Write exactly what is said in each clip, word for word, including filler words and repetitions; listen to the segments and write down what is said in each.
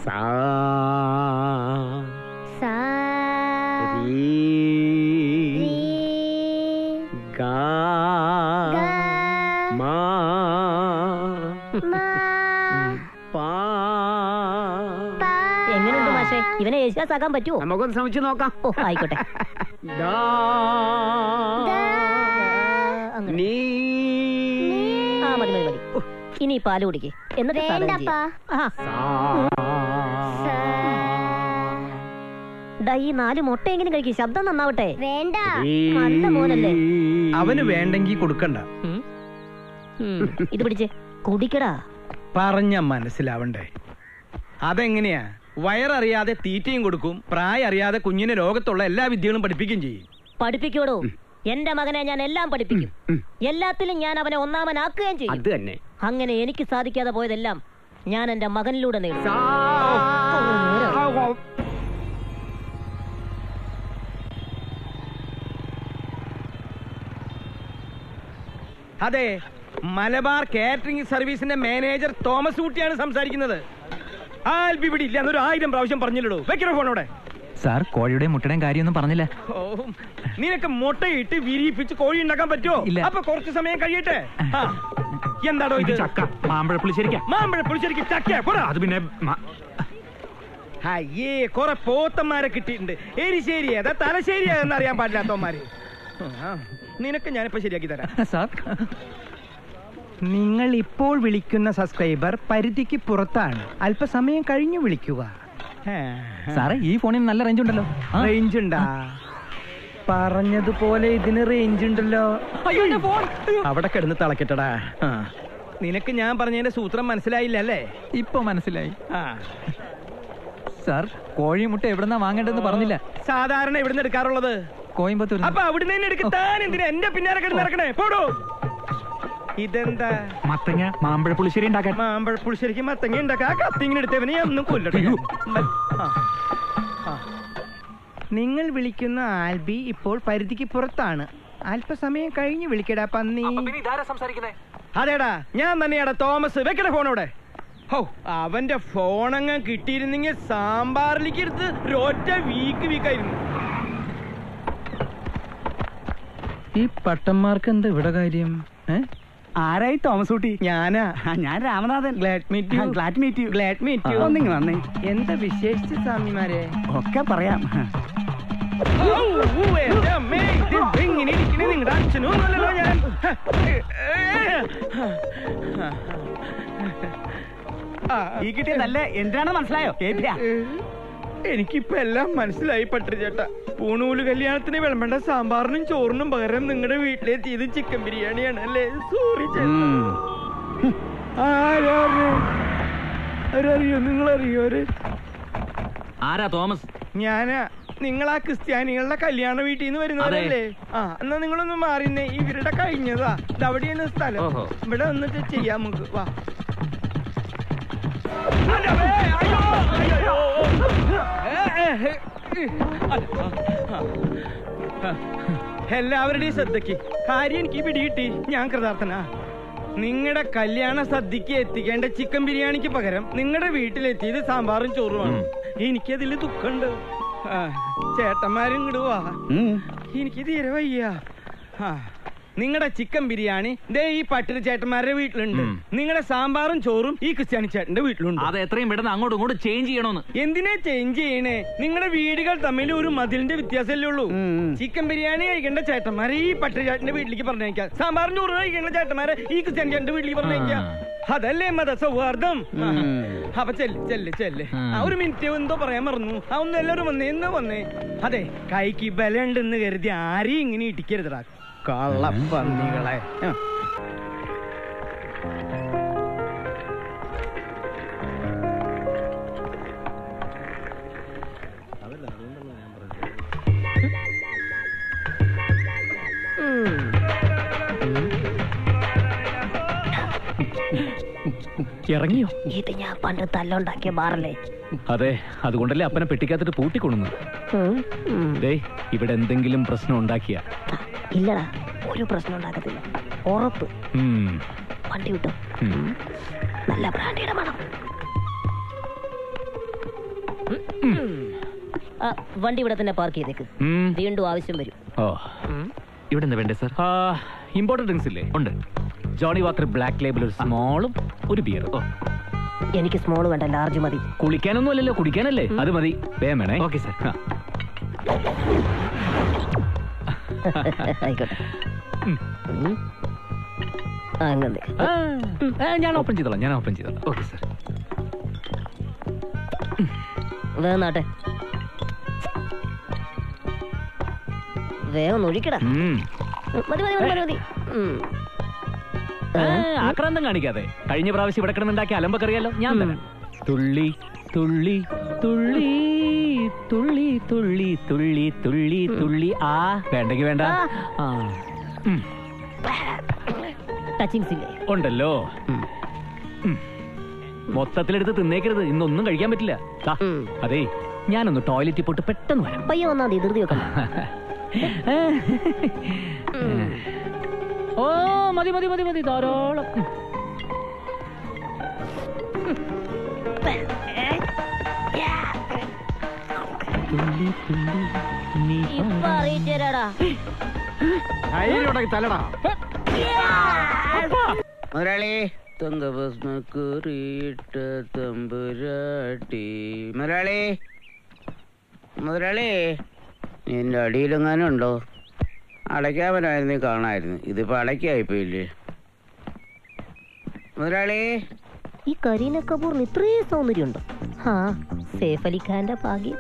സാ സാ രീ ഗാ മാ പാ. എങ്ങനെയുണ്ട് മാഷേ? ഇവനെ യേശുദാസ് ആക്കാൻ പറ്റുമോ? നമുക്കൊന്ന് ശ്രമിച്ചു നോക്കാം. ഓ ആയിക്കോട്ടെ. നീ ആ മതി മതി മതി. ഇനി പാല് കുടിക്കേ, എന്നിട്ട് ഈ നാല് മുട്ടയെങ്കിലും കഴിക്കും, ശബ്ദം നന്നാവട്ടെ. വേണ്ട, നല്ല മോനല്ലേ. അവന് വേണ്ടെങ്കിൽ കൊടുക്കണ്ട. ഇത് പിടിച്ച് കുടിക്കടാ. പറഞ്ഞ മനസ്സിലാവണ്ടേ? അതെങ്ങനെയാ? വയററിയാതെ തീറ്റയും കൊടുക്കും, പ്രായം അറിയാതെ കുഞ്ഞിനെ ലോകത്തുള്ള എല്ലാ വിദ്യകളും പഠിപ്പിക്കുകയും ചെയ്യും. പഠിപ്പിക്കോടോ, എന്റെ മകനെ ഞാൻ എല്ലാം പഠിപ്പിക്കും. എല്ലാത്തിലും ഞാൻ അവനെ ഒന്നാമനാക്കുകയും ചെയ്യും. അത് തന്നെ. അങ്ങനെ എനിക്ക് സാധിക്കാതെ പോയതെല്ലാം ഞാൻ എന്റെ മകനിലൂടെ നേടും. അതെ, മലബാർ കാറ്ററിംഗ് സർവീസിന്റെ മാനേജർ തോമസ് ഊട്ടിയാണ് സംസാരിക്കുന്നത്. ആൽബി ഇവിടെ ഇല്ല എന്നൊരു ആയിരം പ്രാവശ്യം പറഞ്ഞില്ലടോ. വെക്കണോ ഫോണോടെ? സാർ, കോഴിയുടെ മുട്ടയുടെയും കാര്യമൊന്നും പറഞ്ഞില്ല. ഓ, നിനക്ക് മുട്ടയിട്ട് വിരിയിപ്പിച്ച് കോഴി ഉണ്ടാക്കാൻ പറ്റുമോ? അപ്പൊ കുറച്ച് സമയം കഴിയട്ടെ. എന്താടോ ഇത്? ചക്ക, മാമ്പഴ പുളിശ്ശേരിക്ക. മാമ്പഴ പുളിശ്ശേരിക്ക് ചക്ക? അത് പിന്നെ അയ്യേ, കൊറേ പോത്തന്മാരെ കിട്ടിയിട്ടുണ്ട്. എരിശ്ശേരി ഏതാ തലശ്ശേരി ഏതെന്ന് അറിയാൻ പാടില്ലാത്തവന്മാര്. നിനക്ക് ഞാനിപ്പോ ശരിയാക്കി തരാം. സാർ, നിങ്ങൾ ഇപ്പോൾ വിളിക്കുന്ന സബ്സ്ക്രൈബർ പരിധിക്ക് പുറത്താണ്. അല്പസമയം കഴിഞ്ഞു വിളിക്കുക. സാറേ, ഈ ഫോണിൽ നല്ല റേഞ്ച് ഉണ്ടല്ലോ. റേഞ്ച് ഉണ്ടാ? പറഞ്ഞതുപോലെ ഇതിന് റേഞ്ച് ഉണ്ടല്ലോ. അവിടെ കിടന്ന് തിളക്കട്ടടാ. നിനക്ക് ഞാൻ പറഞ്ഞതിന്റെ സൂത്രം മനസ്സിലായില്ല അല്ലേ? ഇപ്പൊ മനസ്സിലായി. സാർ, കോഴിമുട്ട എവിടെന്നാ വാങ്ങേണ്ടതെന്ന് പറഞ്ഞില്ല. സാധാരണ എവിടുന്ന് എടുക്കാറുള്ളത്? കോയമ്പത്തൂർ. അപ്പൊ അവിടുന്ന് തന്നെ എടുക്കാൻ എന്തിനാ എന്റെ പിന്നാലെ കിടന്ന് നടക്കണേ? പോടോ. ഇതെന്താ? മത്തങ്ങ മാമ്പഴ പുളിശ്ശേരി ഉണ്ടാക്കാൻ. മാമ്പഴ പുളിശ്ശേരിക്ക് മത്തങ്ങ ഉണ്ടാക്കാൻ കത്തിങ്ങനെ എടുത്തവനെ ഒന്നും കൊല്ലട്ടെ. നിങ്ങൾ വിളിക്കുന്ന ആൽബി ഇപ്പോൾ പരിധിക്ക് പുറത്താണ്. അല്പസമയം കഴിഞ്ഞ് വിളിക്കടാ പന്നി. അതേടാ, ഞാൻ തന്നെയാടാ തോമസ്. വെക്കട ഫോണോടെ. ഓ, അവന്റെ ഫോണങ്ങ് കിട്ടിയിരുന്നെങ്കിൽ സാമ്പാറിലേക്ക് എടുത്ത് ഒറ്റ വീക്ക് വീക്കായിരുന്നു. ഈ പട്ടന്മാർക്ക് എന്താ ഇവിടെ കാര്യം? ആരായി തോമസ് ഊട്ടി? ഞാനാ. ഞാൻ Ramanathan. Glad meet you. Glad meet you. Glad meet you. ഒന്നിങ്ങ് വന്നേ. എന്താ വിശേഷിച്ച സ്വാമിമാരെ? ഒക്കെ പറയാം. ഇങ്ങനെ ഇരിക്കണേ നിങ്ങളുടെ അച്ഛനും ഒന്നല്ലോ ഞാൻ. ഈ കിട്ടിയതല്ലേ? എന്തിനാണ് മനസ്സിലായോ? എനിക്കിപ്പോ എല്ലാം മനസ്സിലായി പട്ടു ചേട്ടാ. പൂണൂല് കല്യാണത്തിന് വിളമ്പേണ്ട സാമ്പാറിനും ചോറിനും പകരം നിങ്ങളുടെ വീട്ടിലെത്തിയത് ചിക്കൻ ബിരിയാണിയാണ് അല്ലേ? സോറി ചേട്ടാ. ആരറിയോ? നിങ്ങളറിയോ? ആരാ തോമസ്? ഞാനാ. നിങ്ങളാ ക്രിസ്ത്യാനികളുടെ കല്യാണ വീട്ടിൽ നിന്ന് വരുന്നവരല്ലേ? ആ, എന്നാ നിങ്ങളൊന്ന് മാറിന്നേ. ഇവരുടെ കഴിഞ്ഞതാ. ഇതവിടെയാണ് സ്ഥലം. ഇവിടെ വന്നിട്ട് ചെയ്യാം നമുക്ക്. വാ. എല്ലാവരുടെയും ശ്രദ്ധയ്ക്ക് കാര്യം എനിക്ക് പിടികിട്ടി. ഞാൻ കൃതാർത്ഥനാ. നിങ്ങളുടെ കല്യാണ സദ്യക്ക് എത്തിക്കേണ്ട ചിക്കൻ ബിരിയാണിക്ക് പകരം നിങ്ങളുടെ വീട്ടിലെത്തിയത് സാമ്പാറും ചോറുമാണ്. എനിക്കതിൽ ദുഃഖമുണ്ട്. ചേട്ടന്മാരും ഇടുവാ. എനിക്ക് തീരെ വയ്യ. നിങ്ങളുടെ ചിക്കൻ ബിരിയാണി ദേ ഈ പട്ടിണി ചേട്ടന്മാരുടെ വീട്ടിലുണ്ട്. നിങ്ങളുടെ സാമ്പാറും ചോറും ഈ ക്രിസ്ത്യാനി ചേട്ടന്റെ വീട്ടിലുണ്ട്. അത് എത്രയും പെട്ടെന്ന് അങ്ങോട്ടും ഇങ്ങോട്ടും ചേഞ്ച് ചെയ്യണമെന്ന്. എന്തിനാ ചേഞ്ച് ചെയ്യണേ? നിങ്ങളുടെ വീടുകൾ തമ്മിൽ ഒരു മതിലിന്റെ വ്യത്യാസമല്ലേ ഉള്ളൂ. ചിക്കൻ ബിരിയാണി കഴിക്കേണ്ട ചേട്ടന്മാരെ ഈ പട്ടിണി ചേട്ടന്റെ വീട്ടിലേക്ക് പറഞ്ഞേക്കാം. സാമ്പാറും ചോറും കഴിക്കേണ്ട ചേട്ടന്മാരെ ഈ ക്രിസ്ത്യാനി ചേട്ടന്റെ വീട്ടിലേക്ക് പറഞ്ഞേക്കാം. അതല്ലേ മത സൗഹാർദ്ദം. അപ്പൊ ചെല്ല് ചെല്ല് ചെല്ല്. ഒരു മിനിറ്റ് എന്തോ പറയാൻ മറന്നു. ആ ഒന്ന് എല്ലാവരും വന്നേ. എന്ന് വന്നേ. അതെ, കൈക്ക് ബലുണ്ടെന്ന് കരുതി ആരെയും ഇങ്ങനെ ഇടിക്കരുതടാ, കള്ളപ്പന്നികളെ. ഇറങ്ങിയോ? ഇത് ഞാൻ പണ്ട് തല്ലുണ്ടാക്കിയ ബാറല്ലേ? അതെ, അതുകൊണ്ടല്ലേ അപ്പനെ പെട്ടിക്കാത്തിട്ട് പൂട്ടിക്കൊടുന്നു. ഇവിടെ എന്തെങ്കിലും പ്രശ്നം ഉണ്ടാക്കിയ? ഇല്ലടാ, ഒരു പ്രശ്നം ഉണ്ടാക്കത്തില്ല, ഉറപ്പ്. വണ്ടി വിട്ടോ. നല്ല ബ്രാൻഡിയുടെ മണം. ആ, വണ്ടി ഇവിടെ തന്നെ പാർക്ക് ചെയ്തേക്ക്. ഉം. വീണ്ടും ആവശ്യം വരും. ഓ ഇവിടെ എന്താ വേണ്ടേ സാർ? ഇമ്പോർട്ടന്റ് ഡ്രിങ്ക്സ് ഇല്ലേ? ഉണ്ട്. ജോണി വാക്കർ ബ്ലാക്ക് ലേബിൾ ഒരു സ്മോളും ഒരു ബിയറും. ഓ എനിക്ക് സ്മോൾ വേണ്ട, ലാർജ് മതി. കുളിക്കാനൊന്നും അല്ലല്ലോ, കുടിക്കാനല്ലേ? അത് മതി. വേഗം വേണേ. Okay sir. ആയിക്കോട്ടെ. അങ്ങനെ ആ, ആ, ഞാൻ ഓപ്പൺ ചെയ്തോളാം, ഞാൻ ഓപ്പൺ ചെയ്തോളാം. Okay sir. വേഗം നാട്ടെ, വേഗം ഒഴിക്കടാ. ഉം. മതി മതി മതി മതി. ഉം. ആ, ആക്രാന്തം കാണിക്കാതെ. കഴിഞ്ഞ പ്രാവശ്യം ഇവിടെ കിടന്നുണ്ടാക്കിയ അലമ്പക്കറിയാലോ, ഞാൻ തരാം. തുള്ളി തുള്ളി തുള്ളി തുള്ളി തുള്ളി തുള്ളി തുള്ളി തുള്ളി. ആ വേണ്ടെങ്കി വേണ്ട. ആ ടച്ചിങ്സ് ഇല്ലേ? ഉണ്ടല്ലോ. മൊത്തത്തിലെടുത്ത് തിന്നേക്കരുത്, ഇന്നൊന്നും കഴിക്കാൻ പറ്റില്ല. ദാ, അതേ ഞാനൊന്ന് ടോയ്ലറ്റിൽ പോയിട്ട് പെട്ടെന്ന് വരാം. പയ്യ വന്നാ മതി, ധൃതി വെക്കണം. ഓ മതി മതി മതി മതി, ധാരാളം. തുള്ളി തുള്ളി നീ ഇപ്പൊ അറിയിച്ചേരാടാ. തലടാ മുതലാളി തങ്കഭസ്മക്കുറിയിട്ട തമ്പുരാട്ടി. മുതലാളി മുതലാളി നിന്റെ അടിയിലെങ്ങാനും ഉണ്ടോ? അടയ്ക്കാവനായിരുന്നു, കാണായിരുന്നു. ഇതിപ്പോ അടയ്ക്കായിപ്പോയില്ലേ മുതലാളി? ഈ കരീന കപൂറിന് ഇത്രയും സൗന്ദര്യമുണ്ടോ? ആ സേഫ് അലി ഖാന്റെ ഭാഗ്യം.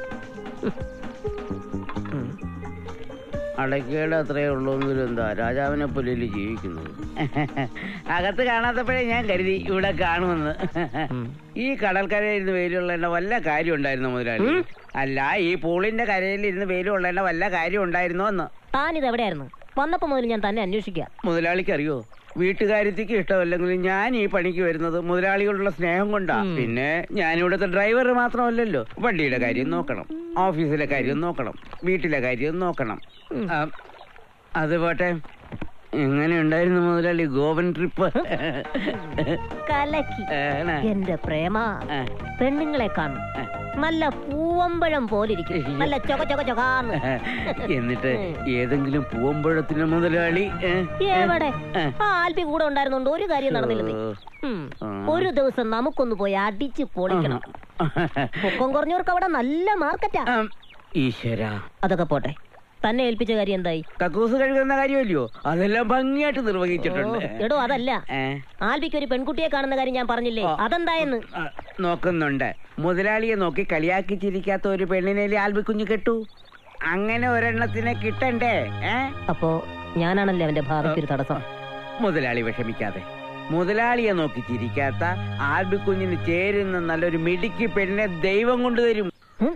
അടയ്ക്കയുടെ അത്രയേ ഉള്ളൂങ്കിലും എന്താ രാജാവിനെ പുലയിൽ ജീവിക്കുന്നത്. അകത്ത് കാണാത്തപ്പോഴേ ഞാൻ കരുതി ഇവിടെ കാണുമെന്ന്. ഈ കടൽക്കരയിൽ ഇരുന്ന് വെയിലുള്ളതിന്റെ വല്ല കാര്യം ഉണ്ടായിരുന്നു മുതലാളി? അല്ല, ഈ പൂളിന്റെ കരയിൽ ഇരുന്ന് വെയിലുള്ളതിന്റെ വല്ല കാര്യം ഉണ്ടായിരുന്നോ എന്ന്. താനിത് എവിടെയായിരുന്നു? വന്നപ്പോ മുതൽ ഞാൻ തന്നെ അന്വേഷിക്കാം. മുതലാളിക്ക് അറിയോ, വീട്ടുകാര്യത്തേക്ക് ഇഷ്ടമല്ലെങ്കിലും ഞാൻ ഈ പണിക്ക് വരുന്നത് മുതലാളികളുടെ സ്നേഹം കൊണ്ടാ. പിന്നെ ഞാൻ ഇവിടുത്തെ ഡ്രൈവർ മാത്രമല്ലല്ലോ, വണ്ടിയുടെ കാര്യം നോക്കണം, ഓഫീസിലെ കാര്യം നോക്കണം, വീട്ടിലെ കാര്യം നോക്കണം. അത് പോട്ടെ, എങ്ങനെ ഉണ്ടായിരുന്നു മുതലാളി ഗോവൻ ട്രിപ്പ്? കലക്കി. എന്റെ പ്രേമ, പെണ്ണുങ്ങളെ കാണും നല്ല പൂവമ്പഴം പോലിരിക്കും, നല്ല ചൊക ചൊക ചൊകാന്ന്. എന്നിട്ട് ഏതെങ്കിലും പൂവമ്പഴത്തിന് മുതലാളി എവിടെ? ആ ആൽബി കൂടെ ഉണ്ടായിരുന്നോണ്ട് ഒരു കാര്യം നടന്നില്ലേ. ഒരു ദിവസം നമുക്കൊന്ന് പോയി അടിച്ച് പൊളിക്കണം. പൊക്കം കുറഞ്ഞവർക്ക് അവിടെ നല്ല മാർക്കറ്റാ. ഈശ്വര, അതൊക്കെ പോട്ടെ, തന്നെ ഏൽപ്പിച്ച കാര്യം എന്തായി? കക്കൂസ് കഴുകുന്ന കാര്യമല്ലയോ, അതെല്ലാം ഭംഗിയായിട്ട് നിർവഹിച്ചിട്ടുണ്ട്. എടോ അതല്ല, ആൽബിക്ക് ഒരു പെൺകുട്ടിയെ കാണുന്ന കാര്യം ഞാൻ പറഞ്ഞില്ലേ, അതെന്തായെന്ന് നോക്കുന്നുണ്ട്. മുതലാളിയെ നോക്കി കളിയാക്കി ചിരിക്കാത്ത ഒരു പെണ്ണിനെ ആൽബി കുഞ്ഞു കെട്ടു. അങ്ങനെ ഒരെണ്ണത്തിനെ കിട്ടണ്ടേ? അപ്പോ ഞാനാണല്ലേ അവന്റെ ഭാവിക്കൊരു തടസ്സം. മുതലാളി വിഷമിക്കാതെ, മുതലാളിയെ നോക്കി ചിരിക്കാത്ത ആൽബി കുഞ്ഞിന് ചേരുന്ന നല്ലൊരു മിടുക്കി പെണ്ണിനെ ദൈവം കൊണ്ടുതരും.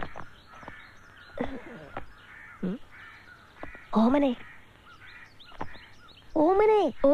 ഓമനെ, ഓമനെ. ഓ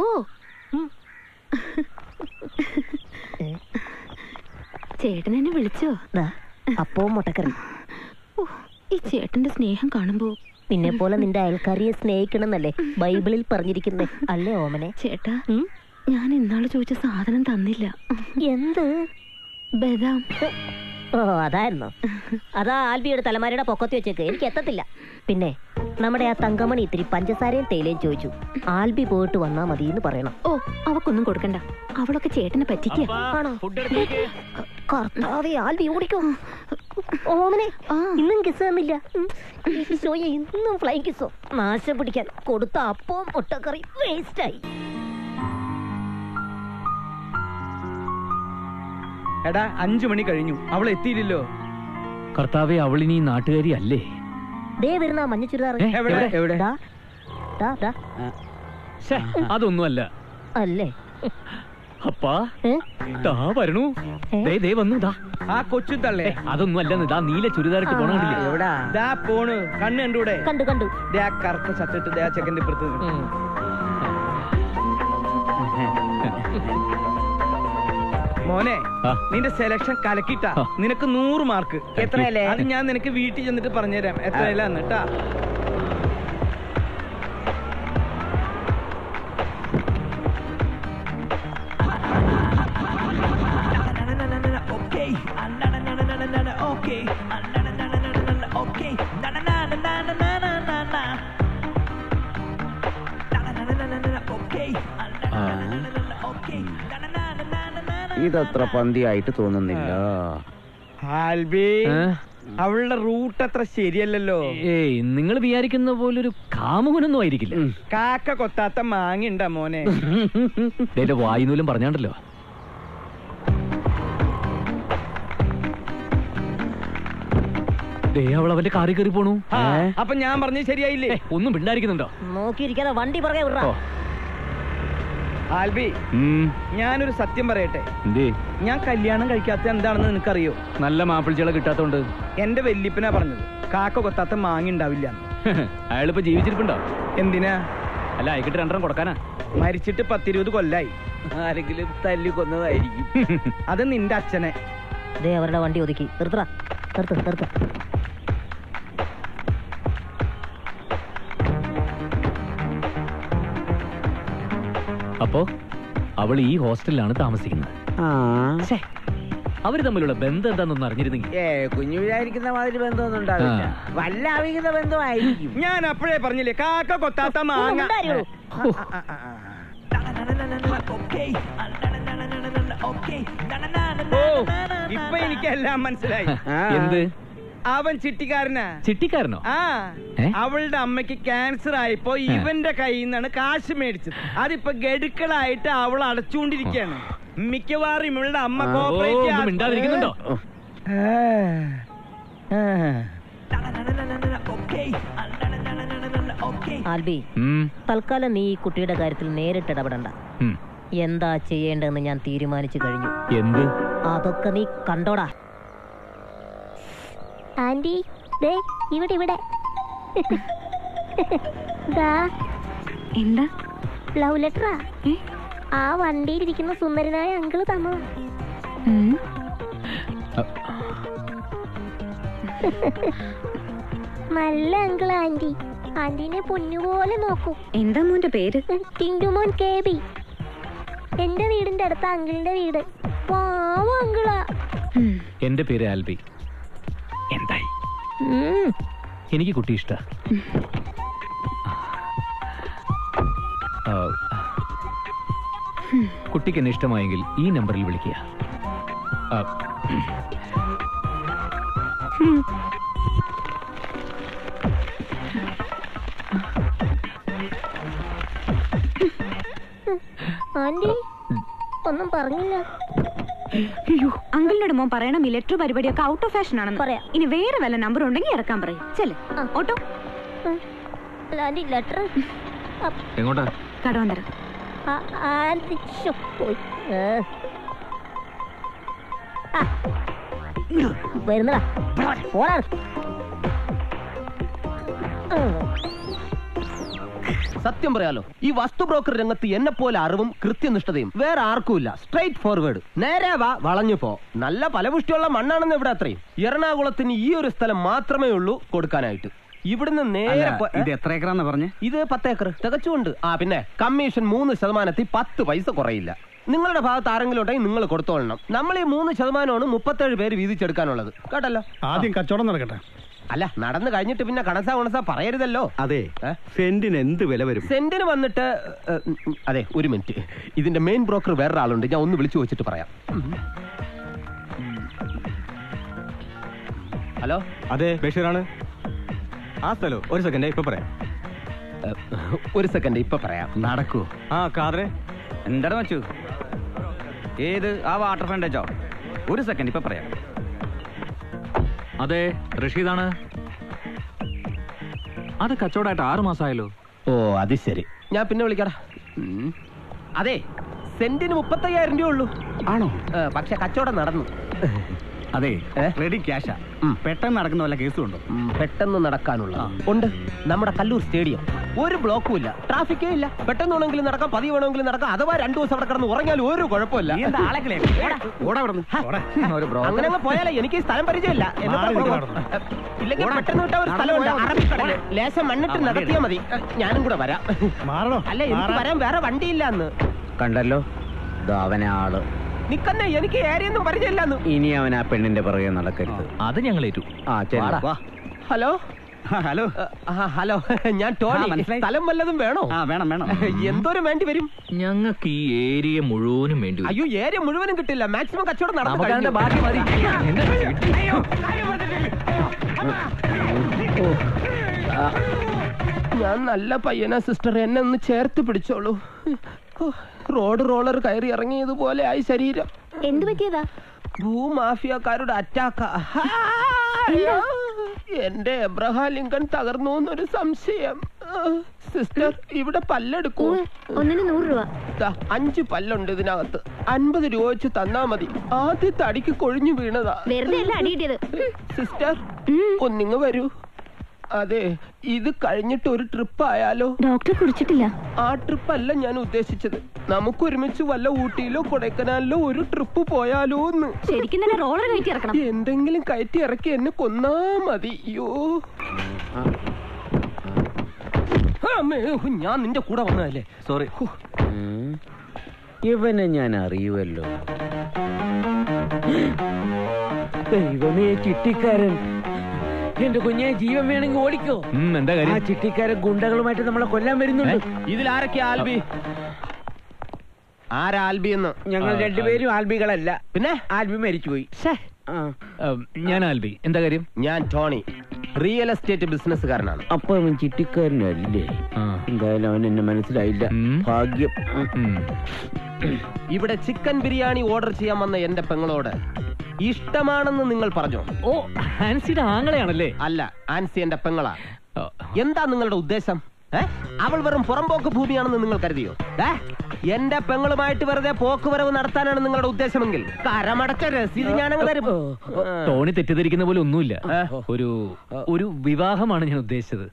ചേട്ടൻ എന്നെ വിളിച്ചോ? അപ്പോ മുട്ടക്കറി. ഈ ചേട്ടന്റെ സ്നേഹം കാണുമ്പോ നിന്നെ പോലെ നിന്റെ അയൽക്കാരിയെ സ്നേഹിക്കണമെന്നല്ലേ ബൈബിളിൽ പറഞ്ഞിരിക്കുന്നേ, അല്ലേ ഓമനെ? ചേട്ടാ, ഞാൻ ഇന്നാള് ചോദിച്ച സാധനം തന്നില്ല. എന്ത്? ബദാം. ഓ അതായിരുന്നോ? അതാ ആൽബിയുടെ തലമാരയുടെ പൊക്കത്തി വെച്ചേക്ക്, എനിക്ക് എത്തത്തില്ല. പിന്നെ നമ്മുടെ ആ തങ്കമണി ഇത്തിരി പഞ്ചസാരയും തേയിലയും ചോദിച്ചു. ആൽബി പോയിട്ട് വന്നാ മതി എന്ന് പറയണം. ഓ അവക്കൊന്നും കൊടുക്കണ്ട, അവളൊക്കെ ചേട്ടനെ പറ്റിക്കാ. ആണോ? കർത്താവേ, ആൽബി ഓടിക്കോ. ഓമനെ, ഇന്നും കിസ് തന്നില്ല. ഈശോയെ, ഇന്നും ഫ്ലൈ കിസോ? നാശം പിടിക്കാൻ കൊടുത്ത അപ്പവും മുട്ടക്കറി വേസ്റ്റായി. എടാ, അഞ്ചു മണി കഴിഞ്ഞു, അവൾ എത്തിയില്ലല്ലോ. കർത്താവേ, അവളിനി നാട്ടുകാരി അല്ലേ? ദേ വരുന്ന മഞ്ഞ ചുരിദാർ. അതൊന്നും അല്ല. അല്ലേ? അപ്പാ ദാ വരണു. ദേ ദേ വന്നു. ദാ ആ കൊച്ചു തള്ളേ. അതൊന്നും അല്ലെന്ന്. ദാ നീല ചുരിദാറിട്ട് പോണ കണ്ടില്ലേ? എവിടാ? ദാ പോണ്, കണ്ണ് കണ്ടൂടെ? കണ്ടു കണ്ടു. ദേ ആ കറുത്ത ഷർട്ടിട്ട് ദേ ആ ചെക്കൻ്റെ ഇപ്പുറത്ത്. മോനെ, നിന്റെ സെലക്ഷൻ കലക്കിട്ടാ. നിനക്ക് നൂറ് മാർക്ക്. എത്രയല്ലേ? അത് ഞാൻ നിനക്ക് വീട്ടിൽ ചെന്നിട്ട് പറഞ്ഞുതരാം എത്രയല്ലാന്ന് കേട്ടാ. Okay. ഇതത്ര പന്തിയായിട്ട് തോന്നുന്നില്ല. ആൽബി, അവളുടെ റൂട്ട് അത്ര ശരിയല്ലല്ലോ. ഏയ്, നിങ്ങൾ വിചാരിക്കുന്ന പോലൊരു കാമുകനൊന്നും ആയിരിക്കില്ല. കാക്ക കൊത്താത്ത മാങ്ങണ്ട മോനെ. എന്റെ വായുനൂലും പറഞ്ഞാണ്ടല്ലോ. അവൾ അവന്റെ കാറി കയറി പോണു. അപ്പൊ ഞാൻ പറഞ്ഞത് ശരിയായില്ലേ? ഒന്നും പിണ്ടായിരിക്കുന്നുണ്ടോ? നോക്കിയിരിക്കാതെ വണ്ടി പുറകെ വിടറാ. ആൽബി, ഞാനൊരു സത്യം പറയട്ടെ. എന്തേ? ഞാൻ കല്യാണം കഴിക്കാത്ത എന്താണെന്ന് നിനക്കറിയോ? നല്ല മാപ്പിൾച്ചികളെ കിട്ടാത്തോണ്ട്. എന്റെ വല്യപ്പനാ പറഞ്ഞത് കാക്ക കൊത്താത്ത മാങ്ങ ഉണ്ടാവില്ല. അയാളിപ്പോ ജീവിച്ചിരിപ്പുണ്ടോ? എന്തിനാ? അല്ല, അയക്കിട്ട് രണ്ടെണ്ണം കൊടുക്കാനാ. മരിച്ചിട്ട് പത്തിരുപത് കൊല്ലായി. ആരെങ്കിലും തല്ലി കൊന്നതായിരിക്കും. അത് നിന്റെ അച്ഛനെ. ദേ അവരുടെ വണ്ടി ഒതുക്കി നിർത്തറ. നിർത്ത് നിർത്ത്. അപ്പോ അവൾ ഈ ഹോസ്റ്റലിലാണ് താമസിക്കുന്നത്. അവര് തമ്മിലുള്ള ബന്ധം എന്താണെന്നൊന്നും അറിഞ്ഞിരുന്നെങ്കിൽ. ഏ കുഞ്ഞു വിചാരിക്കുന്ന മാതിരി ബന്ധമൊന്നും ഉണ്ടാവില്ല. വല്ല അവിഹിത ബന്ധമായിരിക്കും. ഞാൻ അപ്പോഴേ പറഞ്ഞില്ലേ കാക്ക കൊത്താത്ത മാങ്ങ. ഓ, ഇപ്പൊ എനിക്കെല്ലാം മനസ്സിലായി. എന്ത്? അവൻ ചിട്ടിക്കാരനാ. ചിട്ടിക്കാരനോ? ആ, അവളുടെ അമ്മയ്ക്ക് ക്യാൻസർ ആയപ്പോ ഇവന്റെ കയ്യിൽ നിന്നാണ് കാശ് മേടിച്ചത്. അതിപ്പോ ഗഡുക്കളായിട്ട് അവൾ അടച്ചുകൊണ്ടിരിക്കുകയാണ്. മിക്കവാറും ഇവളുടെ അമ്മ കോപ്പറേറ്റ് മിണ്ടാതിരിക്കുന്നുണ്ടോ? ആൽബി, തൽക്കാലം നീ ഈ കുട്ടിയുടെ കാര്യത്തിൽ നേരിട്ട് ഇടപെടണ്ട. എന്താ ചെയ്യേണ്ടതെന്ന് ഞാൻ തീരുമാനിച്ചു കഴിഞ്ഞു. എന്ത്? അതൊക്കെ നീ കണ്ടോടാ. ആന്റി, ദേ ഇവിടെ ഇവിടെ. എന്താ? ലവ് ലെറ്ററാ. ആ വണ്ടിയിലിരിക്കുന്ന സുന്ദരനായ അങ്കിള് തന്നതാ. നല്ല അങ്കിള് ആന്റി. ആന്റീനെ പൊന്നുപോലെ നോക്കൂ. എന്താ മോന്റെ പേര്? Tintumon K B. എന്റെ വീടിന്റെ അടുത്ത അങ്കിളിന്റെ വീട്. പാവ അങ്കിളാ. എന്റെ പേര് ആൽബി. എന്തായി? എനിക്ക് കുട്ടി ഇഷ്ട. കുട്ടിക്ക് എന്നെ ഇഷ്ടമായെങ്കിൽ ഈ നമ്പറിൽ വിളിക്കുക. ആന്റി ഒന്നും പറഞ്ഞില്ല. അയ്യോ, അങ്കിളിനോട് മോൻ പറയണം ഈ ലെറ്റർ പരിപാടിയൊക്കെ ഔട്ട് ഓഫ് ഫാഷൻ ആണെന്ന്. പറയാം. ഇനി വേറെ വല്ല നമ്പർ ഉണ്ടെങ്കിൽ ഇറക്കാൻ പറയും. ചെല് ഓട്ടോ. ആന്റി ലെറ്റർ എങ്ങോട്ടാ? കടവന്തര. വരുന്നടാ. പോടാ. സത്യം പറയാലോ, ഈ വസ്തു ബ്രോക്കർ രംഗത്ത് എന്നെ പോലെ അറിവും കൃത്യനിഷ്ഠതയും വേറെ ആർക്കുമില്ല. Straight forward. നേരെ വാ, വളഞ്ഞു പോ. നല്ല ഫലപുഷ്ടിയുള്ള മണ്ണാണെന്ന് ഇവിടെ അത്രയും. എറണാകുളത്തിന് ഈ ഒരു സ്ഥലം മാത്രമേ ഉള്ളൂ കൊടുക്കാനായിട്ട്. ഇവിടുന്ന് നേരെ ഇത് എത്ര ഏക്കറാന്ന് പറഞ്ഞേ? ഇത് പത്ത് ഏക്കർ തികച്ചുണ്ട്. ആ പിന്നെ കമ്മീഷൻ മൂന്ന് ശതമാനത്തിൽ പത്ത് പൈസ കുറയില്ല. നിങ്ങളുടെ ഭാഗത്ത് ആരെങ്കിലും ഉണ്ടെങ്കിൽ നിങ്ങൾ കൊടുത്തോളണം. നമ്മൾ ഈ മൂന്ന് ശതമാനമാണ് മുപ്പത്തേഴ് പേര് വീതിച്ചെടുക്കാനുള്ളത്. കേട്ടല്ലോ? ആദ്യം കച്ചവടം നടക്കട്ടെ. അല്ല, നടന്നു കഴിഞ്ഞിട്ട് പിന്നെ കണസാ ഉണസാ പറയരുതല്ലോ. അതെ, സെന്റിന് എന്ത് വില വരും? സെന്റിന് വന്നിട്ട് അതെ, ഒരു മിനിറ്റ്. ഇതിന്റെ മെയിൻ ബ്രോക്കർ വേറൊരാളുണ്ട്, ഞാൻ ഒന്ന് വിളിച്ചു വെച്ചിട്ട് പറയാം. ഹലോ, അതെ ബഷീറാണ്. ആ സ്ഥലോ? ഒരു സെക്കൻഡ്, ഇപ്പൊ പറയാം. ഒരു സെക്കൻഡ്, ഇപ്പൊ പറയാം. നടക്കൂ. ആ കാതറെ, എന്താണ് വെച്ചു? ഏത് ആ വാട്ടർ ഫ്രണ്ട് വെച്ചോ? ഒരു സെക്കൻഡ്, ഇപ്പൊ പറയാം. അതെ, റഷീദാണ്. അത് കച്ചവടമായിട്ട് ആറു മാസമായല്ലോ. ഓ, അത് ശരി. ഞാൻ പിന്നെ വിളിക്കടാ. അതെ, സെന്റിന് മുപ്പത്തയ്യായിരം രൂപ ഉള്ളൂ. ആണോ? പക്ഷെ കച്ചവടം നടന്നു. അതെ, റെഡി ക്യാഷാ. പെട്ടെന്ന് നടക്കുന്ന വല്ല കേസും ഉണ്ടോ? പെട്ടെന്ന് നടക്കാനുള്ള ഉണ്ട്. നമ്മുടെ കല്ലൂർ സ്റ്റേഡിയം. ഒരു ബ്ലോക്കും ഇല്ല, ട്രാഫിക്കേ ഇല്ല. പെട്ടെന്ന് വേണമെങ്കിലും നടക്കാം, പതിവ് വേണമെങ്കിലും നടക്കാം. അഥവാ രണ്ടു ദിവസം അവിടെ കിടന്ന് ഉറങ്ങിയാലും ഒരു കുഴപ്പമില്ല. അങ്ങനെ പോയാലേ എനിക്ക് സ്ഥലം പരിചയമില്ല. ഇല്ലെങ്കിൽ പെട്ടെന്ന് വിട്ട ഒരു സ്ഥലമുണ്ട്, അറബിക്കടല്. ലേശം മണ്ണിട്ട് നടത്തിയാൽ മതി. ഞാനും കൂടെ വരാം. അല്ല, എനിക്ക് വരാൻ വേറെ വണ്ടിയില്ല. അന്ന് കണ്ടല്ലോ അവനെ ആള്. നിക്കന്നെ എനിക്ക് ഏരിയൊന്നും പരിചയമില്ലെന്ന്. ഇനി അവൻ ആ പെണ്ണിന്റെ പുറകെ നടക്കരുത്. അത് ഞങ്ങൾ ഏറ്റു. ആ ചെല്ലു. ഹലോ ഹലോ ഹലോ, ഞാൻ ടോണി. സ്ഥലം വല്ലതും വേണോ? ആ വേണം വേണം. എന്തോരം വേണ്ടി വരും? ഞങ്ങൾക്ക് ഈ ഏരിയ മുഴുവനും വേണ്ടി വരും. അയ്യോ, ഏരിയ മുഴുവനും കിട്ടില്ല. മാക്സിമം കച്ചവടം നടന്നു. ബാക്കി മതി. ഞാൻ നല്ല പയ്യനാ സിസ്റ്റർ, എന്നെ ഒന്ന് ചേർത്ത് പിടിച്ചോളൂ. റോഡ് റോളർ കയറി ഇറങ്ങിയതുപോലെ ആയി ശരീരം. എന്ത് പറ്റിയതാ? ഭൂമാഫിയക്കാരുടെ അറ്റാക്ക. എന്റെ എബ്രഹാം ലിങ്കൺ തകർന്നു എന്നൊരു സംശയം. സിസ്റ്റർ, ഇവിടെ പല്ലെടുക്കൂ. ഒന്നിന് നൂറ് രൂപ. അഞ്ച് പല്ലുണ്ട് ഇതിനകത്ത്. അൻപത് രൂപ വെച്ച് തന്നാ മതി. ആദ്യത്തെ അടിക്ക് കൊഴിഞ്ഞു വീണതാ. വെറുതെ അല്ല അടി കിട്ടിയത്. സിസ്റ്റർ, ഒന്നിങ്ങ് വരൂ. അതെ, ഇത് കഴിഞ്ഞിട്ട് ഒരു ട്രിപ്പ് ആയാലോ? ഡോക്ടർ കുടിച്ചിട്ടില്ല. ആ ട്രിപ്പ് അല്ല ഞാൻ ഉദ്ദേശിച്ചത്. നമുക്ക് ഒരുമിച്ച് വല്ല ഊട്ടിയിലോ കൊടൈക്കനാലിലോ ഒരു ട്രിപ്പ് പോയാലോ എന്ന്. ശരിക്കും തന്നെ റോളർ കയറ്റി ഇറക്കണം. എന്തെങ്കിലും കയറ്റി ഇറക്കി എന്നെ കൊന്നാ മതി. അയ്യോ, ഞാൻ നിന്റെ കൂടെ വന്നതല്ലേ. സോറി. ഇവനെ ഞാൻ അറിയുമല്ലോ. ദൈവമേ, ചിട്ടിക്കാരൻ. എന്റെ കുഞ്ഞെ, ജീവൻ വേണമെങ്കിൽ ഓടിക്കോ. എന്താ കാര്യം? ആ ചിട്ടിക്കാരൻ ഗുണ്ടകളുമായിട്ട് നമ്മളെ കൊല്ലാൻ വരുന്നുണ്ട്. ഇതിലാരൊക്കെയാ ആൽബി? ആരാ ആൽബി എന്ന്? ഞങ്ങൾ രണ്ടുപേരും ആൽബികളല്ല. പിന്നെ ആൽബി മരിച്ചുപോയി. ഞാൻ ആൽബി. എന്താ കാര്യം? ഞാൻ ടോണി, റിയൽ എസ്റ്റേറ്റ് ബിസിനസ്സുകാരനാണ്. അപ്പൊ അവൻ ചിട്ടിക്കാരനല്ലേ? എന്തായാലും അവൻ എന്നെ മനസ്സിലായില്ല. ഭാഗ്യം. ഇവിടെ ചിക്കൻ ബിരിയാണി ഓർഡർ ചെയ്യാൻ വന്ന എന്റെ പെങ്ങളോട് ഇഷ്ടമാണെന്ന് നിങ്ങൾ പറഞ്ഞോ? ഓ, ആൻസിയുടെ ആങ്ങളെയാണല്ലേ? അല്ല, ആൻസി എന്റെ പെങ്ങളാ. എന്താ നിങ്ങളുടെ ഉദ്ദേശം? അവൾ വെറും പുറംപോക്ക് ഭൂമിയാണെന്ന് നിങ്ങൾ കരുതിയോ? എന്റെ പെങ്ങളുമായിട്ട് വെറുതെ പോക്കുവരവ് നടത്താനാണ് നിങ്ങളുടെ ഉദ്ദേശമെങ്കിൽ കരമടച്ച രസീത് ഞാനങ്ങ് തരും. ടോണി തെറ്റിദ്ധരിക്കുന്ന പോലെ ഒന്നുമില്ല. ഒരു ഒരു വിവാഹമാണ് ഞാൻ ഉദ്ദേശിച്ചത്.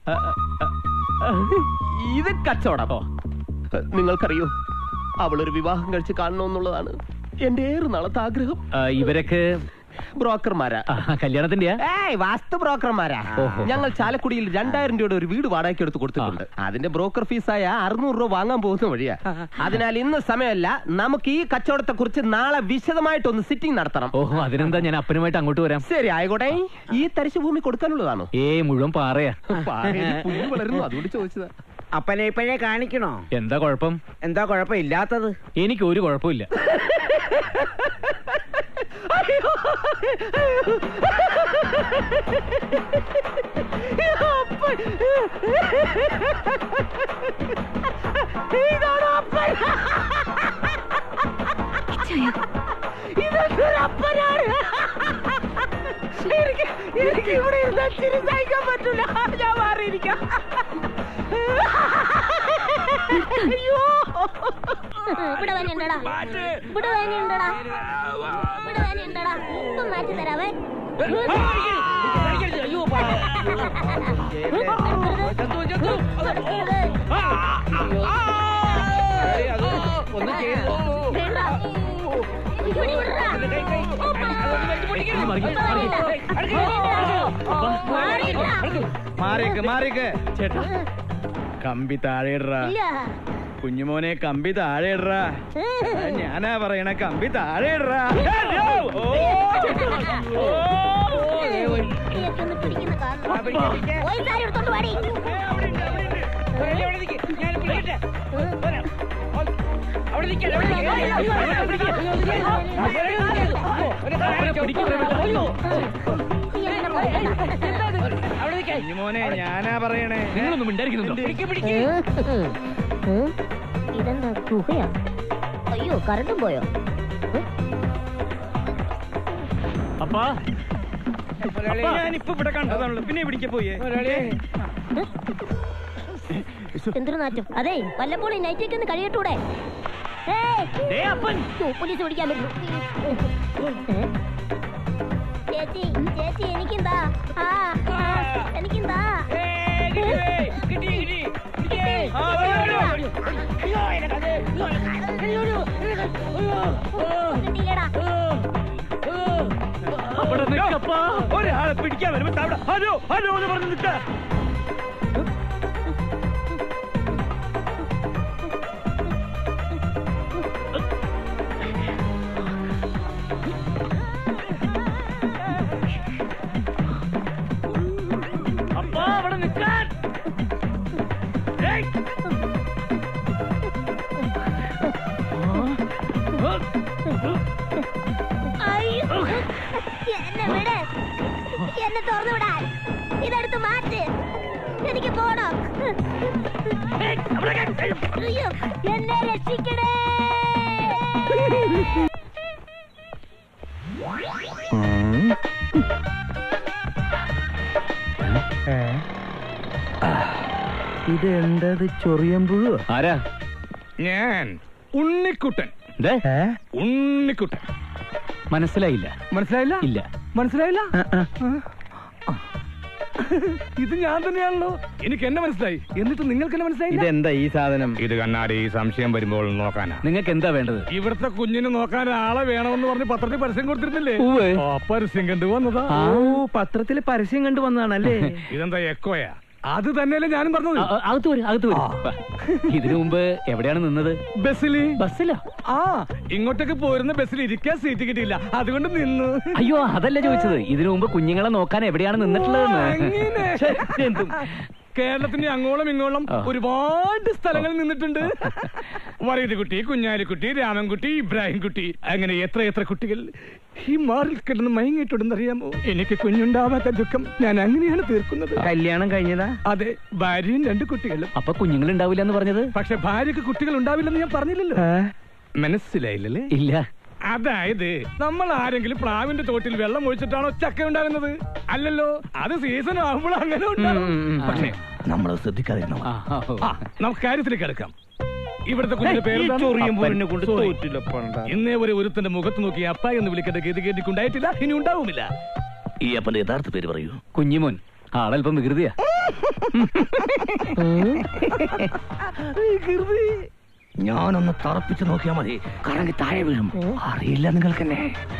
ഇത് കച്ചവടമോ? നിങ്ങൾക്കറിയോ, അവളൊരു വിവാഹം കഴിച്ച് കാണണമെന്നുള്ളതാണ് എന്റെ ഏറെ നാളത്തെ ആഗ്രഹം. ഇവരൊക്കെ ബ്രോക്കർമാരാ. കല്യാണത്തിന്റെയാ? ഏയ്, വാസ്തു ബ്രോക്കർമാരാ. ഞങ്ങൾ ചാലക്കുടിയിൽ രണ്ടായിരം രൂപയുടെ ഒരു വീട് വാടകയ്ക്ക് എടുത്ത് കൊടുത്തിട്ടുണ്ട്. അതിന്റെ ബ്രോക്കർ ഫീസായ അറുന്നൂറ് രൂപ വാങ്ങാൻ പോകുന്ന വഴിയാ. അതിനാൽ ഇന്ന് സമയമല്ല, നമുക്ക് ഈ കച്ചവടത്തെ കുറിച്ച് നാളെ വിശദമായിട്ടൊന്ന് സിറ്റിംഗ് നടത്തണം. ഓഹോ, അതിനെന്താ, ഞാൻ അപ്പനുമായിട്ട് അങ്ങോട്ട് വരാം. ശരി, ആയിക്കോട്ടെ. ഈ തരിശു ഭൂമി കൊടുക്കാനുള്ളതാണോ? ഏ, മുഴുവൻ പാറയാ. പുല്ല് വളരുന്നു, അതുകൊണ്ട് ചോദിച്ചതാ. അപ്പനെ ഇപ്പഴേ കാണിക്കണോ? എന്താ കുഴപ്പം? എന്താ കുഴപ്പമില്ലാത്തത്? എനിക്ക് ഒരു കുഴപ്പമില്ല. എനിക്ക് ഇവിടെ ഇരുന്നാൽ ചിരി സഹിക്കാൻ പറ്റില്ല. ഞാൻ മാറിയിരിക്കാം. അയ്യോ, ഇവിടെ വേനയുണ്ടടാ, ഇവിടെ വേനയുണ്ടടാ, ഇവിടെ വേനയുണ്ടടാ. ഇപ്പം മാറ്റി തരാവേ. മാറിക്ക് മാറിക്ക് ചേട്ടാ, കമ്പി താഴെയിടറാ. കുഞ്ഞുമോനെ, കമ്പി താഴെയിടറാ. ഞാനാ പറയണ, കമ്പി താഴെയിടറാ. കുഞ്ഞുമോനെ, ഞാനാ പറയണേ. നിങ്ങളൊന്നും മിണ്ടായിരിക്കുന്നുണ്ടോ? ഇതെന്താ ഗുഹയാ? അയ്യോ, കറണ്ടും പോയോ? അപ്പാ, ഞാനിപ്പോ ഇവിടെ കണ്ടതാണല്ലോ, പിന്നെ എവിടേക്ക് പോയേ? എന്തൊരു നാറ്റം. അതെ, വല്ലപ്പോഴും നൈറ്റേക്ക് ഒന്ന് കഴിയട്ടൂടെ? പോലീസ് പിടിക്കാൻ പറ്റും. ചേച്ചി, ചേച്ചി, എനിക്കെന്താ? ആ, എനിക്കെന്താ? ഒരാളെ പിടിക്കാൻ വരുമ്പോ ഹലോ ഹലോ എന്ന് പറഞ്ഞു നിൽക്ക. എന്നെ വിട്, എന്നെ തുറന്നു വിടാൻ. ഇതെടുത്ത് മാറ്റ്, എനിക്ക് പോണം. അയ്യോ, എന്നെ രക്ഷിക്കണേ. ഇതെന്തത് ചൊറിയമ്പുഴോ? ആരാ? ഞാൻ ഉണ്ണിക്കുട്ടൻ. ഉണ്ണിക്കുട്ടൻ. മനസ്സിലായില്ല. മനസ്സിലായില്ല? ഇല്ല. മനസ്സിലായില്ല? ഇത് ഞാൻ തന്നെയാണല്ലോ. എനിക്ക് എന്നെ മനസ്സിലായി, എന്നിട്ട് നിങ്ങൾക്ക് എന്നെ മനസ്സിലായി. ഇതെന്താ ഈ സാധനം? ഇത് കണ്ണാടി സംശയം വരുമ്പോൾ നോക്കാനാ. നിങ്ങൾക്ക് എന്താ വേണ്ടത്? ഇവിടുത്തെ കുഞ്ഞിനെ നോക്കാൻ ആളെ വേണമെന്ന് പറഞ്ഞ് പത്രത്തിൽ പരസ്യം കൊടുത്തിരുന്നില്ലേ? ആ പരസ്യം കണ്ടു വന്നതാ. ഓ, പത്രത്തിൽ പരസ്യം കണ്ടു വന്നതാണല്ലേ? ഇതെന്താ എക്കോയാ? അത് തന്നെയല്ലേ ഞാനും പറഞ്ഞത്. അകത്ത് വരും, അകത്ത് വരും. ഇതിനു മുമ്പ് എവിടെയാണ് നിന്നത്? ബസ്സില്. ബസ്സിലാ? ആ, ഇങ്ങോട്ടേക്ക് പോരുന്ന ബസ്സിൽ ഇരിക്കാൻ സീറ്റ് കിട്ടിയില്ല, അതുകൊണ്ട് നിന്നു. അയ്യോ, അതല്ല ചോദിച്ചത്. ഇതിനു മുമ്പ് കുഞ്ഞുങ്ങളെ നോക്കാൻ എവിടെയാണ് നിന്നിട്ടുള്ളതെന്ന്. കേരളത്തിന്റെ അങ്ങോളം ഇങ്ങോളം ഒരുപാട് സ്ഥലങ്ങളിൽ നിന്നിട്ടുണ്ട്. വറീതുകുട്ടി, കുഞ്ഞാലിക്കുട്ടി, രാമൻകുട്ടി, ഇബ്രാഹിം കുട്ടി, അങ്ങനെ എത്ര എത്ര കുട്ടികൾ ഈ മാറിൽ കിടന്ന് മയങ്ങിയിട്ടുണ്ടെന്നറിയാമോ? എനിക്ക് കുഞ്ഞുണ്ടാവാത്ത ദുഃഖം ഞാൻ അങ്ങനെയാണ് തീർക്കുന്നത്. കല്യാണം കഴിഞ്ഞതാ? അതെ, ഭാര്യയും രണ്ട് കുട്ടികളും. അപ്പൊ കുഞ്ഞുങ്ങൾ ഉണ്ടാവില്ല എന്ന് പറഞ്ഞത്? പക്ഷെ ഭാര്യക്ക് കുട്ടികൾ ഉണ്ടാവില്ലെന്ന് ഞാൻ പറഞ്ഞില്ലല്ലോ. മനസ്സിലായില്ലല്ലേ? ഇല്ല. അതായത് നമ്മൾ ആരെങ്കിലും പ്ലാവിന്റെ തോട്ടിൽ വെള്ളം ഒഴിച്ചിട്ടാണോ ചക്ക ഉണ്ടാകുന്നത്? അല്ലല്ലോ, അത് സീസൺ ആകുമ്പോൾ അങ്ങനെ ഉണ്ടാകും. പക്ഷേ നമ്മൾ ശ്രദ്ധിക്കാതിരുന്നോ. നമുക്ക് കാര്യത്തിലേക്ക് കിടക്കാം. ഇവിടുത്തെ കുഞ്ഞിന്റെ പേര് ഇന്നേ ഒരു ഒരുത്തന്റെ മുഖത്ത് നോക്കി അപ്പ എന്ന് വിളിക്കേണ്ട ഗതി കേട്ടിട്ടുണ്ടായിട്ടില്ല, ഇനി ഉണ്ടാവുമില്ല. ഈ അപ്പന്റെ യഥാർത്ഥ പേര് പറയൂ. കുഞ്ഞിമോൻ. ആളല്പം വികൃതിയാ. ഞാനൊന്ന് തറപ്പിച്ച് നോക്കിയാ മതി, കറങ്ങി താഴെ വീഴും. അറിയില്ല നിങ്ങൾക്കെന്നെ.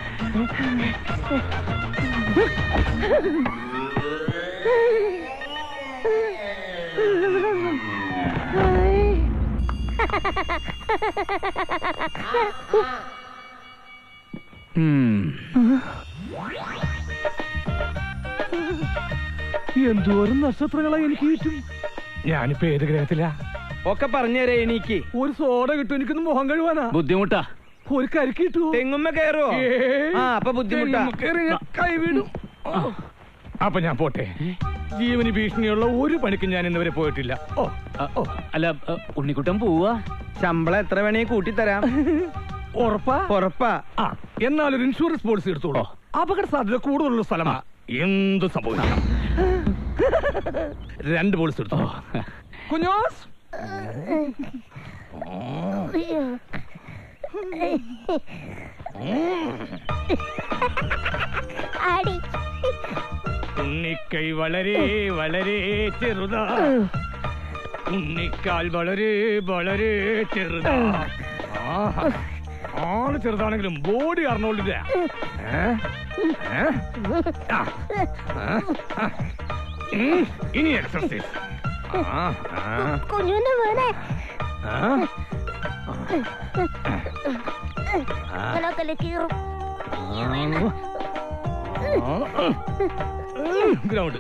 എന്തോരം നക്ഷത്രങ്ങളായി എനിക്ക് ചുറ്റും. ഞാനിപ്പോ ഏത് ഗ്രഹത്തിലാ? ഒക്കെ പറഞ്ഞുതരേ. എനിക്ക് ഒരു സോഡ കിട്ടും, എനിക്കൊന്ന് മുഖം കഴുവാനാ. ബുദ്ധിമുട്ടാ. ഒരു കരിക്ക് കിട്ടുമോ? തെങ്ങുമ്മ കയറുവോ? ആ, അപ്പൊ ബുദ്ധിമുട്ടാ. കൈ വീടും. അപ്പൊ ഞാൻ പോട്ടെ. ജീവന് ഭീഷണിയുള്ള ഒരു പണിക്കും ഞാൻ ഇന്നുവരെ പോയിട്ടില്ല. ഓ അല്ല, ഉണ്ണിക്കുട്ടൻ പോവാ. ശമ്പളം എത്ര വേണേ കൂട്ടിത്തരാം. ഉറപ്പാ? ഉറപ്പാ. ആ, എന്നാലൊരു ഇൻഷുറൻസ് പോളിസി എടുത്തോളൂ. അപകട സാധ്യത കൂടുതലുള്ള സ്ഥലമാ, എന്ത് സംഭവിക്കാം. രണ്ട് പോളിസി എടുത്തോ. കുഞ്ഞോസ്, ആടി. ഉണ്ണിക്കൈ വളരെ വളരെ ചെറുതാ, ഉണ്ണിക്കാൽ വളരെ വളരെ ചെറുതാ. ആള് ചെറുതാണെങ്കിലും ബോഡി അറിഞ്ഞോളില്ല. ഇനി എക്സർസൈസ്. കുഞ്ഞുന്റെ മോനെ ground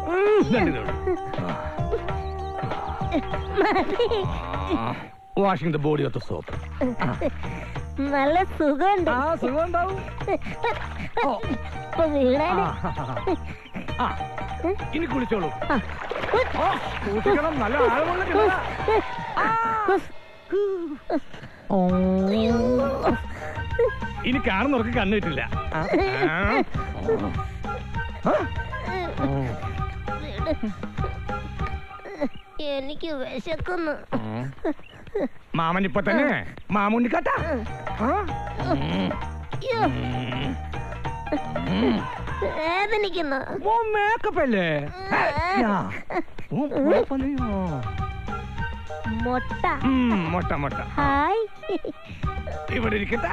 washing the body of the soap. നല്ല സുഖമുണ്ട്. ആ, സുഖം ഉണ്ടാവും. ഇനി കുളിച്ചോളൂ. നല്ല ആഴമുള്ള കിണറാ. ഇനി കാണുന്നവർക്ക് കണ്ണു കിട്ടില്ല. എനിക്ക് വിശക്കുന്നു. മാമൻ ഇപ്പൊ തന്നെ മാമുണ്ണിക്കാട്ട. വേദനിക്കുന്നു. മേക്കപ്പ് അല്ലേ? മൊട്ട മൊട്ട മൊട്ട. ഹായ്, ഇവിടെ ഇരിക്കട്ട.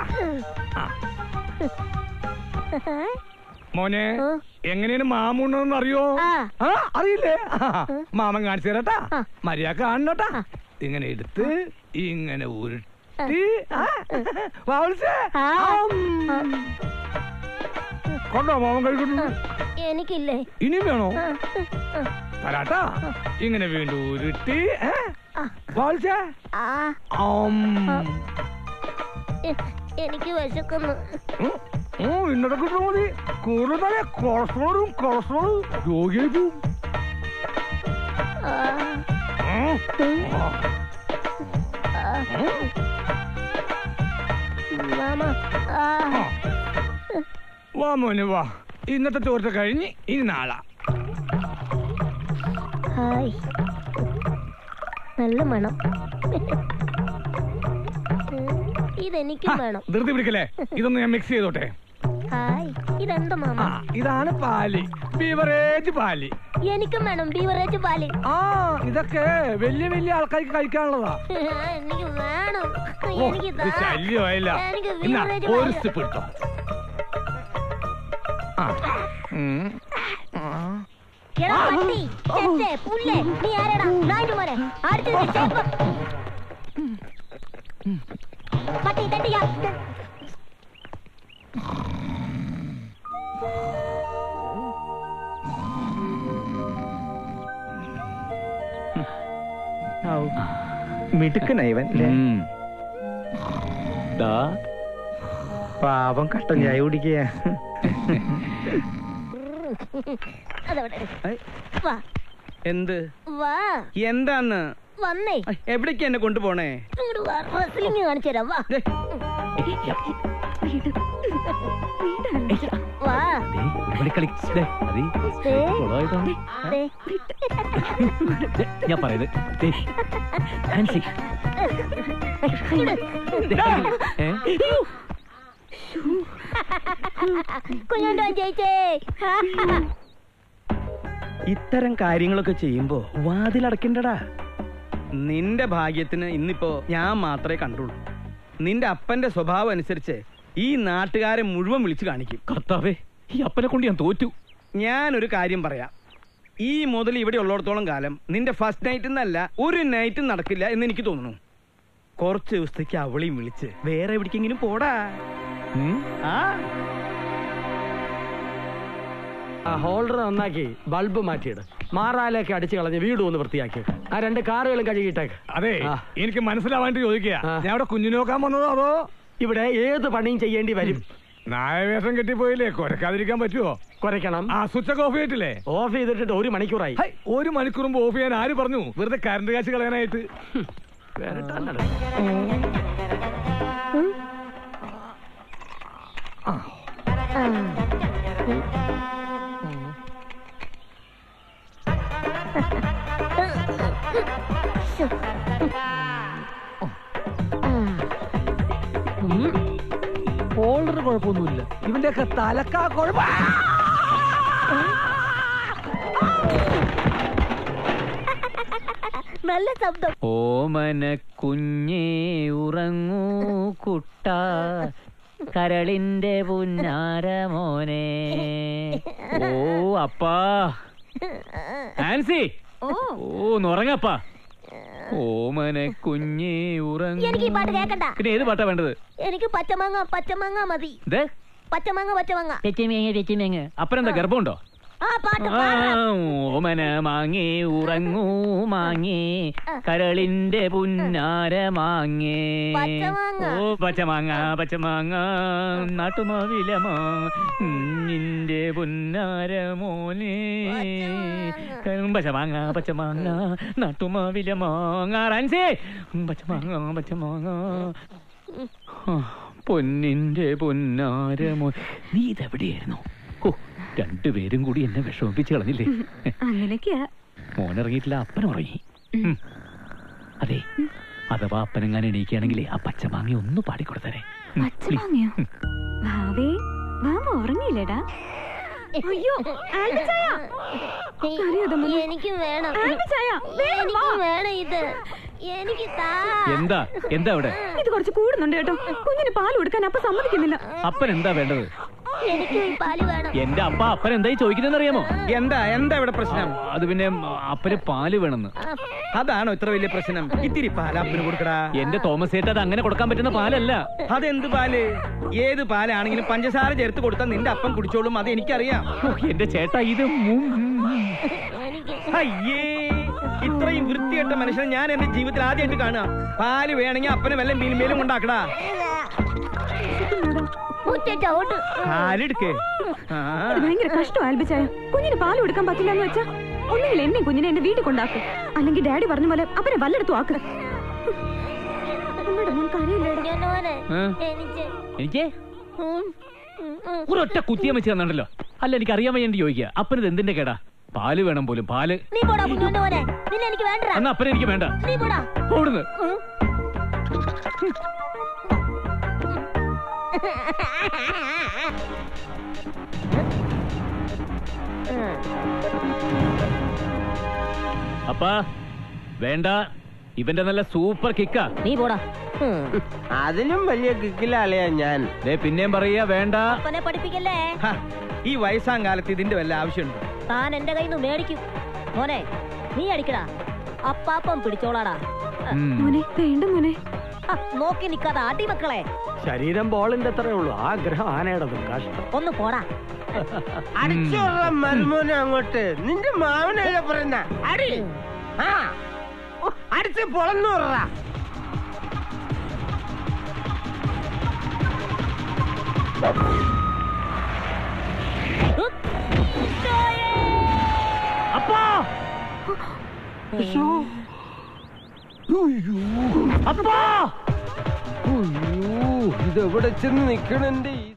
മോനെ, എങ്ങനെയാണ് മാമൂണെന്ന് അറിയോ? അറിയില്ലേ? മാമൻ കാണിച്ചു തരട്ടാ. മര്യാദ കാണണോട്ടാ. ഇങ്ങനെ എടുത്ത് ഇങ്ങനെ ഉരുട്ടി. കൊണ്ടോ മാമൻ കഴിക്കുന്നു? എനിക്കില്ലേ? ഇനിയും വേണോ? തരാട്ടാ. ഇങ്ങനെ വീണ്ടും ഉരുട്ടി എനിക്ക് വിശക്കുന്നു. ഇന്നത്തെ കിട്ടുന്ന മതി. കൂടുതൽ കൊളസ്ട്രോളും കൊളസ്ട്രോളും രോഗിയായിട്ടും. വാ മോനെ വാ. ഇന്നത്തെ ചോർച്ച കഴിഞ്ഞ് ഇനി നാളാ. ഹായ്, നല്ല മണം. ഇതെനിക്കും വേണം. ധൃതി പിടിക്കല്ലേ, ഇതൊന്ന് ഞാൻ മിക്സ് ചെയ്തോട്ടെ. ഹായ്, ഇതെന്താ മാമ? ഇതാണ് പാല്, ബീവറേജ് പാല്. എനിക്കും വേണം ബീവറേജ് പാല്. ആ, ഇതൊക്കെ വലിയ വലിയ ആൾക്കാർക്ക് കഴിക്കാനുള്ളതാ. എനിക്ക് വേണം. എനിക്ക് ശല്യമായില്ല. ഒരു സ്റ്റിപ്പ് ഇട്ടോ. മിടുക്കനൈവൻ പാവം കട്ടൻ ചായ കുടിക്കുക. എന്ത് എന്താന്ന് വന്നേ? എവിടേക്ക് എന്നെ കൊണ്ടുപോണേ? റെസ്ലിംഗ് കാണിച്ചു തരാം. വാ, ഞാൻ പറയുന്നത് ഇത്തരം കാര്യങ്ങളൊക്കെ ചെയ്യുമ്പോ വാതിലടക്കണ്ടടാ. നിന്റെ ഭാഗ്യത്തിന് ഇന്നിപ്പോ ഞാൻ മാത്രമേ കണ്ടുള്ളൂ. നിന്റെ അപ്പന്റെ സ്വഭാവം അനുസരിച്ച് ഈ നാട്ടുകാരെ മുഴുവൻ വിളിച്ചു കാണിക്കും. കർത്താവേ, ഈ അപ്പനെ കൊണ്ട് ഞാൻ തോറ്റു. ഞാനൊരു കാര്യം പറയാം. ഈ മുതൽ ഇവിടെ ഉള്ളിടത്തോളം കാലം നിന്റെ ഫസ്റ്റ് നൈറ്റ് എന്നല്ല ഒരു നൈറ്റും നടക്കില്ല എന്ന് എനിക്ക് തോന്നുന്നു. കുറച്ച് ദിവസത്തേക്ക് അവളെയും വിളിച്ച് വേറെ എവിടേക്കെങ്കിലും പോടാ. ആ ഹോൾഡർ നന്നാക്കി ബൾബ് മാറ്റിയിട്. മാറാലേക്ക് അടിച്ചു കളഞ്ഞ് വീട് ഒന്ന് വൃത്തിയാക്കി. ആ രണ്ട് കാറുകളും കഴുകിയിട്ടേക്ക്. അതെ, എനിക്ക് മനസ്സിലാവാണ്ട് ചോദിക്കുക, ഞാൻ അവിടെ കുഞ്ഞിനെ നോക്കാൻ വന്നതോ അതോ ഇവിടെ ഏത് പണിയും ചെയ്യേണ്ടി വരും? നായവേഷം കെട്ടിപ്പോയില്ലേ, കുരക്കാതിരിക്കാൻ പറ്റുമോ? കുരക്കണം. ആ സ്വിച്ച് ഓഫ് ചെയ്തിട്ടില്ലേ? ഓഫ് ചെയ്തിട്ട് ഒരു മണിക്കൂറായി. ഒരു മണിക്കൂർ മുമ്പ് ഓഫ് ചെയ്യാൻ ആര് പറഞ്ഞു? വെറുതെ കറണ്ട് കാശ് കളയാനായിട്ട്. ഹോൾഡർ കുഴപ്പമൊന്നുമില്ല. ഇവന്റെയൊക്കെ തലക്കാ കുഴപ്പം. നല്ല ശബ്ദം. ഓമന കുഞ്ഞേ ഉറങ്ങൂ കുട്ട, കരളിന്റെ പുന്നാര മോനെ. ഓ അപ്പാ ആൻസി, ഓ ഉറങ്ങപ്പാ. ഓമന കുഞ്ഞേ ഉറങ്ങൂ. എനിക്ക് ഈ പാട്ട് കേക്കണ്ട. പിന്നെ ഏത് പാട്ടാ വേണ്ടത്? എനിക്ക് പച്ചമാങ്ങ പച്ചമാങ്ങ മതി. പച്ചമാങ്ങ പച്ചമാങ്ങ പെച്ചിമേങ്ങ പെച്ചിമേങ്ങ. അപ്പനെന്താ ഗർഭമുണ്ടോ? ഓമന മാങ്ങേ ഉറങ്ങൂ മാങ്ങേ, കരളിന്റെ പുന്നാര മാങ്ങേ. ഓ പച്ചമാങ്ങ പച്ചമാങ്ങ നാട്ടുമാവിലമാ നിന്റെ പുന്നാര മോനെ. പച്ചമാങ്ങ പച്ചമാങ്ങ നാട്ടുമാവിലമാങ്ങ. റാൻസേ, പച്ചമാങ്ങ പച്ചമാങ്ങ പൊന്നിന്റെ പുന്നാര മോൻ. നീ ഇതെവിടെയായിരുന്നു? ഓ, രണ്ടുപേരും കൂടി എന്നെ വിഷമിപ്പിച്ച് കളഞ്ഞില്ലേ? അങ്ങനെയൊക്കെയാ. മോനിറങ്ങിയിട്ടില്ല, അപ്പൻ ഉറങ്ങി. അതെ, അഥവാ അപ്പനെങ്ങാൻ എണീക്കുകയാണെങ്കിലേ ആ പച്ചമാങ്ങ ഒന്ന് പാടിക്കൊടുത്തരേ. പച്ചമാങ്ങയോ? ഭാവേ, ഭാവ ഉറങ്ങിയില്ലേടാ? അയ്യോ, എനിക്ക് വേണം. എനിക്ക് വേണം ഇത്. എനിക്ക് എന്താ എന്താ അവിടെ? ഇത് കുറച്ച് കൂടുന്നുണ്ട് കേട്ടോ. കുഞ്ഞിന് പാൽ കൊടുക്കാൻ അപ്പ സമ്മതിക്കുന്നില്ല. അപ്പൻ എന്താ വേണ്ടത്? എനിക്ക് പാല് വേണം. എന്റെ അപ്പ അപ്പൻ എന്തായി ചോദിക്കുന്നതെന്ന് അറിയാമോ? എന്താ എന്താ ഇവിടെ പ്രശ്നം? അത് പിന്നെ അപ്പന് പാല് വേണമെന്ന്. അതാണോ ഇത്ര വലിയ പ്രശ്നം? ഇത്തിരി പാൽ അപ്പന് കൊടുക്കടാ. എന്റെ തോമസ് ഏട്ടാ, അത് അങ്ങനെ കൊടുക്കാൻ പറ്റുന്ന പാലല്ല. അതെന്ത് പാല്? ഏത് പാലാണെങ്കിലും പഞ്ചസാര ചേർത്ത് കൊടുത്താൽ നിന്റെ അപ്പം കുടിച്ചോളും, അത് എനിക്കറിയാം. എന്റെ ചേട്ടാ ഇത് അയ്യേ, ഇത്രയും വൃത്തികെട്ട മനുഷ്യനെ ഞാൻ എന്റെ ജീവിതത്തിൽ ആദ്യമായിട്ട് കാണുക. പാല് വേണമെങ്കിൽ അപ്പനെ വല്ല മീൻമേലും ഉണ്ടാക്കടാ. പാലെടുക്കേ. ഭയങ്കര കഷ്ടം ആൽബിച്ചായ. കുഞ്ഞിന് പാല് കൊടുക്കാൻ പറ്റില്ല എന്ന് വെച്ചാ ഒന്നുകിൽ എന്നെ കുഞ്ഞിനെ എന്റെ വീട്ടിൽ കൊണ്ടാക്കും, അല്ലെങ്കിൽ ഡാഡി പറഞ്ഞ പോലെ അവനെ വല്ലെടുത്തു ആക്കുക. എനിക്ക് ഒരൊറ്റ കുത്തിയം വെച്ച് തന്നിട്ടല്ലോ. അല്ല, എനിക്ക് അറിയാൻ വേണ്ടി ചോദിക്കുക, അപ്പനത് എന്തിന്റെ കേടാ? പാല് വേണം പോലും, പാല്. എന്നാ അപ്പനെ എനിക്ക് വേണ്ട. ഓടുന്നു. അപ്പാ വേണ്ട, ഇവന്റെ നല്ല സൂപ്പർ കിക്കാ. നീ പോടാ. അതിലും വലിയ കിക്കിലാളിയാ ഞാൻ. പിന്നെയും പറയാ വേണ്ട. പഠിപ്പിക്കല്ലേ. ഈ വയസ്സാം കാലത്ത് ഇതിന്റെ വല്ല ആവശ്യമുണ്ടോ? താൻ എന്റെ കയ്യിൽ നിന്ന് മേടിക്കും മോനെ. നീ അടിക്കടാ, അപ്പാപ്പം പിടിച്ചോളാടാ. വേണ്ട മോനെ, നോക്കി നിക്കാതെ ആട്ടി മക്കളെ. ശരീരം ബോളിന്റെ അത്രേ ഉള്ളൂ, ആഗ്രഹം ആനയുടേതും. കഷ്ടം. ഒന്ന് പോടാ. അടിച്ചോളാ മരുമോനെ അങ്ങോട്ട്. നിന്റെ മാവനല്ലേ പറയുന്ന അടി. ആ അടിച്ച് പൊളന്നു പറ. അപ്പാ അപ്പാ, ഇതെവിടെ ചെന്ന് നിക്കണെന്റെ